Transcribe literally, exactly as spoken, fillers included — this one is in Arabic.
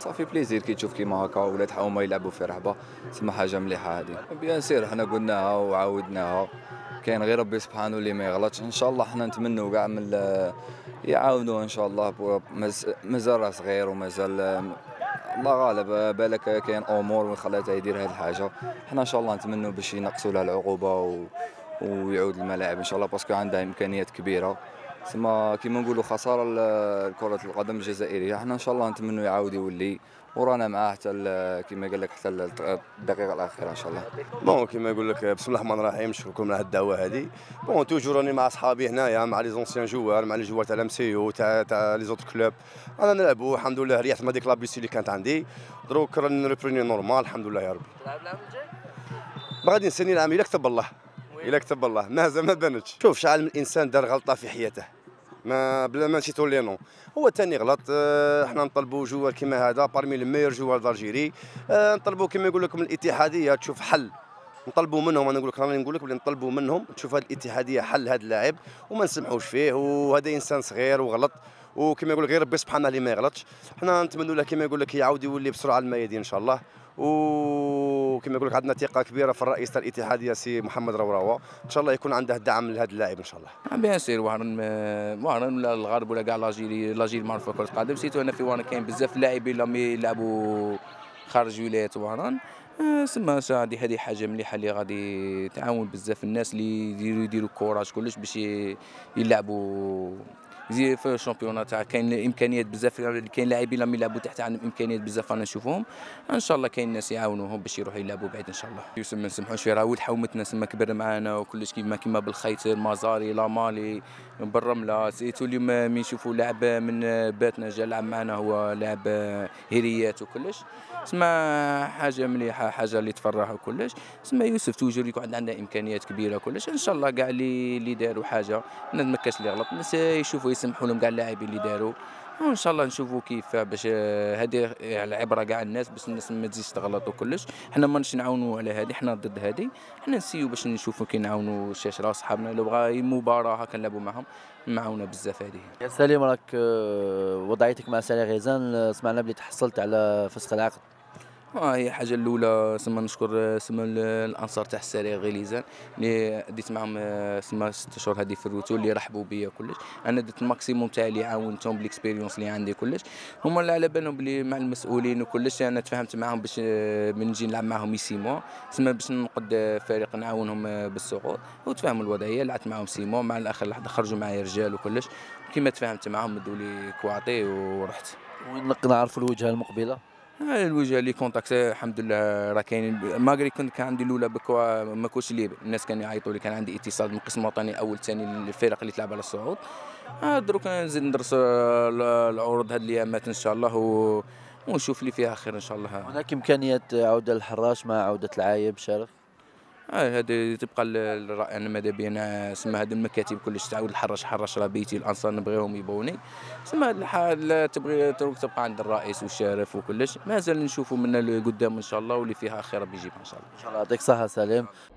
صافي بليزير كي تشوف كيما هكا ولاد هما يلعبوا في رحبه، تسمى حاجه مليحه هذه. بيان سير حنا قلناها وعاودناها، كاين غير ربي سبحانه اللي ما يغلطش. ان شاء الله حنا نتمنوا كاع من يعاونوا ان شاء الله. مازال راه صغير ومازال الله غالب، بالك كاين امور من خلاتها يدير هذه الحاجه. حنا ان شاء الله نتمنوا باش ينقصوا لها العقوبه و... ويعود الملاعب ان شاء الله، باسكو عندها امكانيات كبيره. تسمى كيما نقولوا خساره كره القدم الجزائريه. حنا ان شاء الله نتمنوا يعاود يولي، ورانا معاه حتى كيما قال لك حتى الدقيقه الاخيره ان شاء الله. بون كيما يقول لك بسم الله الرحمن الرحيم، نشكركم على الدعوه هذه. بون توجور راني مع صحابي هنايا، مع لي زونسيان جوار، مع لي جوار تاع الامسيو تاع تاع لي زوت كلوب. انا نلعبوا الحمد لله، ريحت ما ديك لابيسي اللي كانت عندي، دروك راني نريبروني نورمال الحمد لله يا ربي. تلعب العام الجاي؟ ما غادي نسني العام الا كتب الله، الا كتب الله مازال ما بانتش. شوف شحال من انسان دار غلطه في حياته، ما بلا ما نسيتو لي نو. هو ثاني غلط. اه حنا نطلبوا جوار كيما هذا بارمي لي ميور جوار دالجيري. اه نطلبوا كيما يقول لكم الاتحاديه تشوف حل، نطلبوا منهم. انا نقول لك راني نقول لك بلي نطلبوا منهم تشوف هذه الاتحاديه حل هذا اللاعب وما نسمحوش فيه، وهذا انسان صغير وغلط، وكما يقول لك غير ربي سبحانه اللي ما يغلطش. حنا نتمنوا له كما يقول لك يعاود يولي بسرعه الميادين ان شاء الله. وكما يقول لك عندنا ثقه كبيره في الرئيس تاع الاتحاديه سي محمد روراوه، ان شاء الله يكون عنده دعم لهذا اللاعب ان شاء الله. بيان سير وهران وهران ولا الغرب ولا كاع لاجيري لاجيري معروف في كره القدم، سيتو هنا في وهران كاين بزاف لاعبين اللي يلعبوا خارج ولايات وهران. سما هذه هذه حاجه مليحه اللي غادي تعاون بزاف الناس اللي يديروا يديروا كوراج كلش باش يلعبوا زي في الشامبيونات تاع كاين امكانيات بزاف. كاين لاعبين لما يلعبوا تحت عندهم امكانيات بزاف انا نشوفهم. ان شاء الله كاين ناس يعاونوهم باش يروحوا يلعبوا بعيد ان شاء الله. يوسف ما نسمحوش فيه، راه ولد حومتنا سما كبر معانا وكلش كيما كيما بالخيط مازاري لا مالي بالرمله. سيتو اليوم من يشوفوا لاعب من باتنا جا لعب معنا، هو لاعب هيريات وكلش. سما حاجه مليحه، حاجه اللي تفرح وكلش. سما يوسف توجور يكون عندنا امكانيات كبيره كلش. ان شاء الله كاع اللي اللي داروا حاجه ما كاش اللي غلط، الناس يشوفوا يسمحوا لهم كاع اللاعبين اللي داروا، وان شاء الله نشوفوا كيف باش هذه العبره كاع الناس باش الناس ما تزيدش تغلط وكلش. حنا ماناش نعاونوا على هذه، حنا ضد هذه. حنا نسيو باش نشوفوا كي نعاونوا الشاشره صحابنا لو بغا مباراه هكا نلعبوا معهم معاونا بزاف هذه. يا سليم، راك وضعيتك مع سالي غيزان، سمعنا بلي تحصلت على فسخ العقد. اه هي الحاجه الاولى سما نشكر سما الانصار تاع السريع غليزان اللي ديت معهم سما ست شهور هذه في الروتو، اللي رحبوا بيا كلش. انا درت الماكسيموم تاعي اللي عاونتهم بالاكسبيريونس اللي عندي كلش. هما اللي على بالهم بلي مع المسؤولين وكلش انا تفاهمت معاهم باش من نجي نلعب معاهم سيمو سما باش نقد فريق نعاونهم بالسقوط، وتفاهموا الوضعيه. لعبت معاهم سيمو، مع الاخر لحد خرجوا معايا رجال وكلش. كيما تفاهمت معاهم مدوا لي كواطي ورحت. وين نعرفوا الوجهه المقبله؟ الوجهه اللي كونتاكت الحمد لله راه كاين. ماغري كنت كان عندي الاولى بكوا ما كنتش ليبر، الناس كانوا يعيطوا لي، كان عندي اتصال من القسم الوطني اول ثاني للفرق اللي تلعب على الصعود. دروك نزيد ندرس العروض هاد الايامات ان شاء الله و... ونشوف لي فيها خير ان شاء الله. هناك امكانيه عوده الحراش مع عوده العايب شرف؟ اه هذه تبقى الراي. انا ماذا بينا سما هذه المكاتب كلش تعاود الحراش حراش راه بيتي، الانصار نبغيهم يبوني. سما الحال تبغي تبقى عند الرئيس والشارف وكلش. مازال نشوفوا من قدام ان شاء الله واللي فيها خير ربي يجيبها ان شاء الله. ان شاء الله يعطيك الصحه سليم.